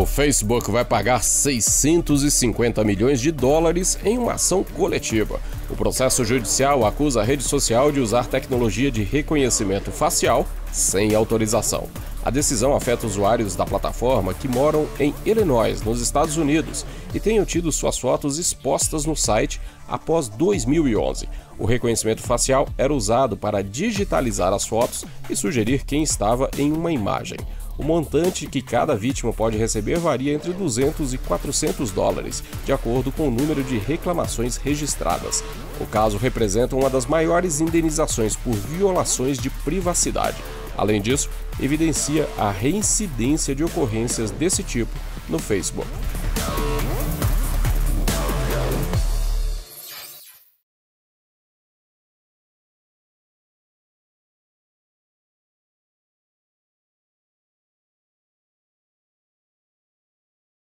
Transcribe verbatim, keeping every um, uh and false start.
O Facebook vai pagar seiscentos e cinquenta milhões de dólares em uma ação coletiva. O processo judicial acusa a rede social de usar tecnologia de reconhecimento facial sem autorização. A decisão afeta usuários da plataforma que moram em Illinois, nos Estados Unidos, e tenham tido suas fotos expostas no site após dois mil e onze. O reconhecimento facial era usado para digitalizar as fotos e sugerir quem estava em uma imagem. O montante que cada vítima pode receber varia entre duzentos e quatrocentos dólares, de acordo com o número de reclamações registradas. O caso representa uma das maiores indenizações por violações de privacidade. Além disso, evidencia a reincidência de ocorrências desse tipo no Facebook.